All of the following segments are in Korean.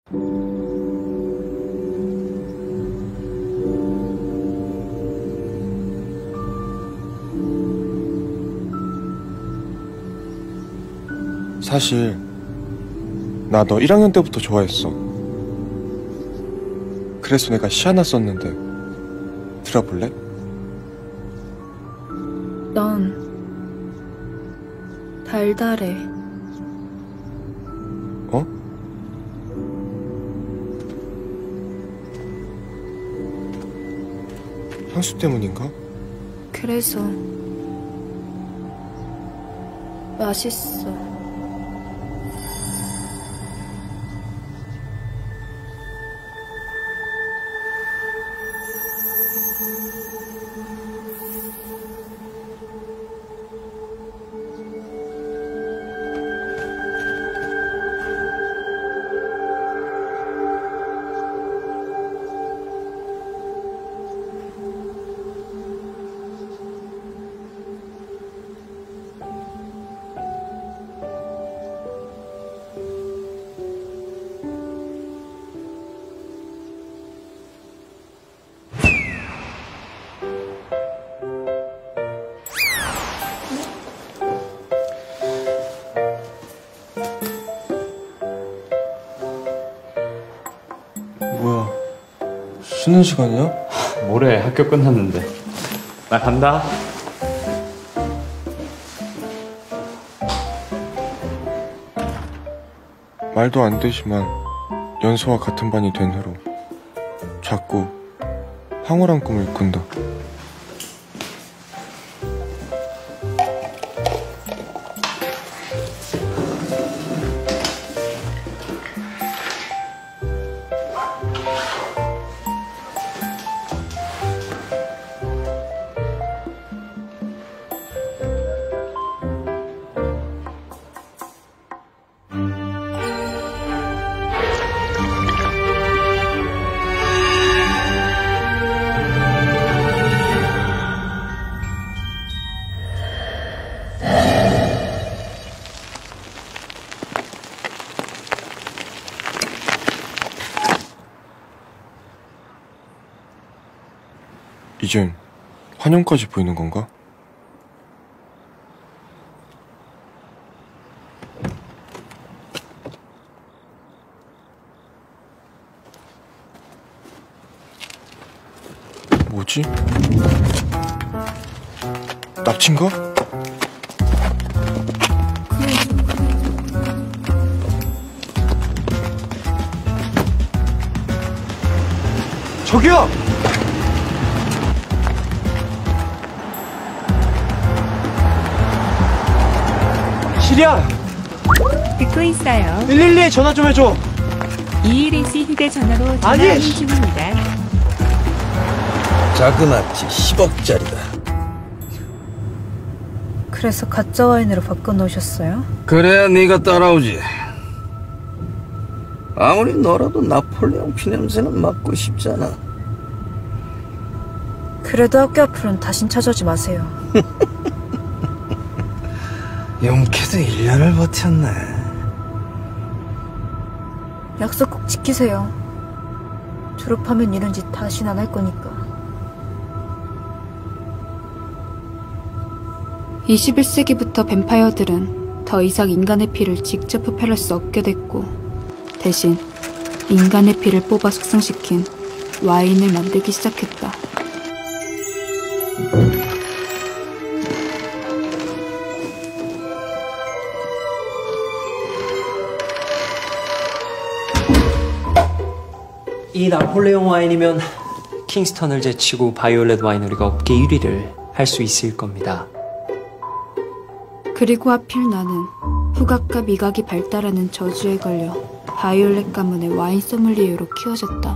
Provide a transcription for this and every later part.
사실 나 너 1학년 때부터 좋아했어. 그래서 내가 시 하나 썼는데 들어볼래? 넌 달달해. 어? 향수 때문인가? 그래서 맛있어. 뭐야, 쉬는 시간이야? 뭐래, 학교 끝났는데. 나 간다. 말도 안 되지만 연서와 같은 반이 된 후로 자꾸 황홀한 꿈을 꾼다. 이젠 환영까지 보이는 건가? 뭐지? 납치인가? 저기요! 시리야! 듣고 있어요. 112에 전화 좀 해줘. 이일인 씨 휴대전화로 전화 중입니다. 자그마치 10억짜리다. 그래서 가짜 와인으로 바꿔놓으셨어요? 그래야 네가 따라오지. 아무리 너라도 나폴레옹 피냄새는 맡고 싶잖아. 그래도 학교 앞으로는 다신 찾아오지 마세요. 용케도 1년을 버텼네. 약속 꼭 지키세요. 졸업하면 이런 짓 다신 안 할 거니까. 21세기부터 뱀파이어들은 더 이상 인간의 피를 직접 흡혈할 수 없게 됐고, 대신 인간의 피를 뽑아 숙성시킨 와인을 만들기 시작했다. 이 나폴레옹 와인이면 킹스턴을 제치고 바이올렛 와이너리가 업계 1위를 할 수 있을 겁니다. 그리고 하필 나는 후각과 미각이 발달하는 저주에 걸려 바이올렛 가문의 와인 소믈리에로 키워졌다.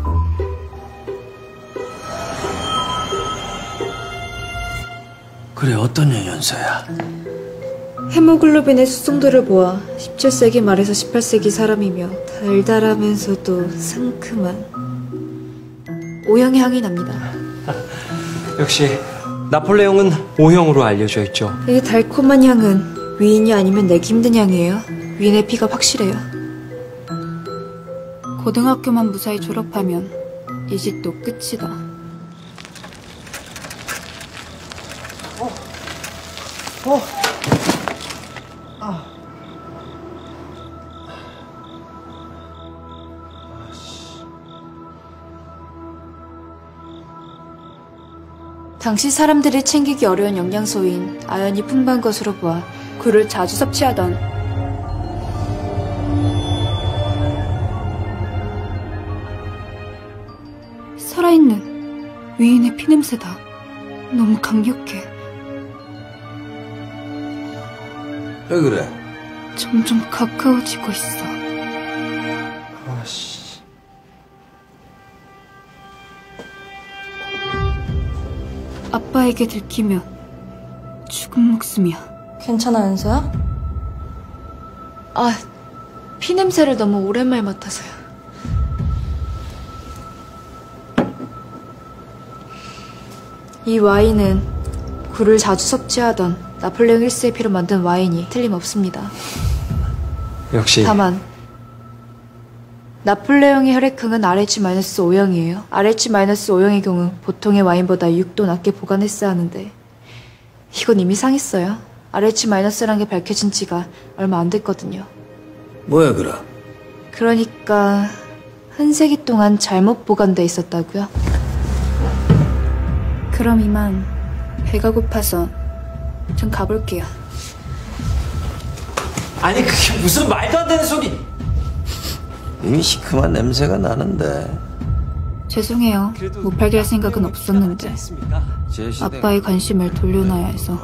그래, 어떤 년 연서야? 헤모글로빈의 수송도를 보아 17세기 말에서 18세기 사람이며 달달하면서도 상큼한 O형의 향이 납니다. 역시 나폴레옹은 O형으로 알려져 있죠. 이 달콤한 향은 위인이 아니면 내기 힘든 향이에요. 위인의 피가 확실해요. 고등학교만 무사히 졸업하면 이 짓도 끝이다. 당시 사람들이 챙기기 어려운 영양소인 아연이 풍부한 것으로 보아 굴을 자주 섭취하던 살아있는 위인의 피냄새다. 너무 강력해. 왜 그래? 점점 가까워지고 있어. 아씨. 아빠에게 들키면 죽은 목숨이야. 괜찮아, 연서야? 아, 피냄새를 너무 오랜만에 맡아서요. 이 와인은 굴을 자주 섭취하던 나폴레옹 1세의 피로 만든 와인이 틀림없습니다. 역시 다만 나폴레옹의 혈액형은 RH-5형이에요. RH-5형의 경우 보통의 와인보다 6도 낮게 보관했어야 하는데 이건 이미 상했어요. RH-라는 게 밝혀진 지가 얼마 안 됐거든요. 뭐야 그래? 그러니까 한 세기 동안 잘못 보관돼 있었다고요? 그럼 이만 배가 고파서 전 가볼게요. 아니 그게 무슨 말도 안 되는 소리. 이미 시큼한 냄새가 나는데. 죄송해요. 못 팔게 할 생각은 없었는데 아빠의 관심을 돌려놔야 해서.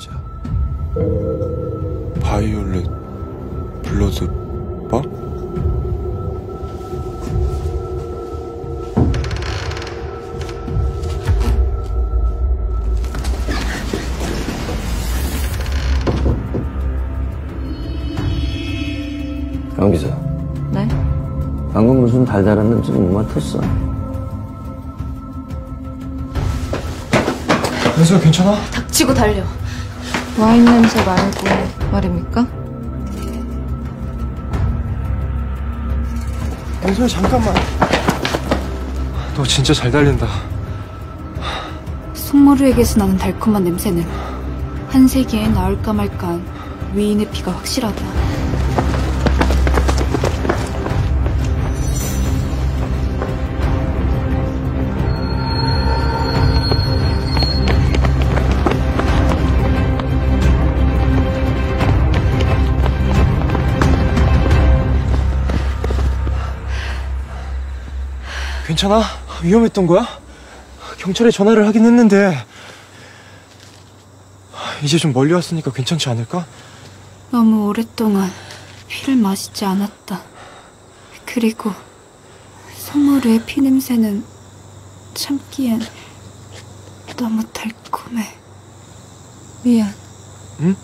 바이올렛 블러드 바? 강 기자. 네? 방금 무슨 달달한 냄새를 못 맡았어? 연수야 괜찮아? 닥치고 달려. 와인 냄새 말고 말입니까? 연수야 잠깐만. 너 진짜 잘 달린다. 속모르에게서 나는 달콤한 냄새는 한 세기에 나올까 말까한 위인의 피가 확실하다. 괜찮아? 위험했던 거야? 경찰에 전화를 하긴 했는데 이제 좀 멀리 왔으니까 괜찮지 않을까? 너무 오랫동안 피를 마시지 않았다. 그리고 속모르의 피냄새는 참기엔 너무 달콤해. 미안. 응?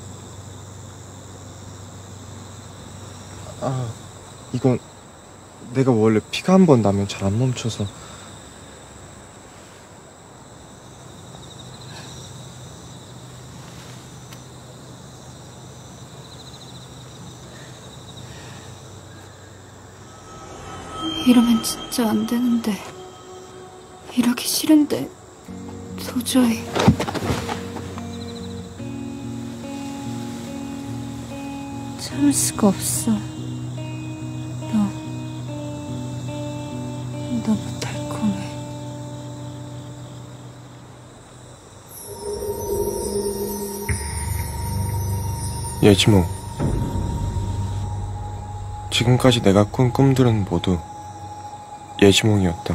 이건 내가 원래 피가 한 번 나면 잘 안 멈춰서. 이러면 진짜 안 되는데. 이러기 싫은데 도저히. 참을 수가 없어. 너무 달콤해. 예지모, 지금까지 내가 꾼 꿈들은 모두 예지몽이었다.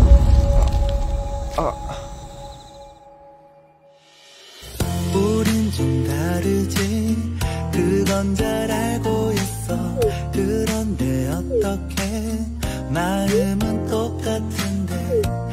우린 좀 다르지, 그건 잘 알고 있어. 그런데 어떻게 마음은 똑같은데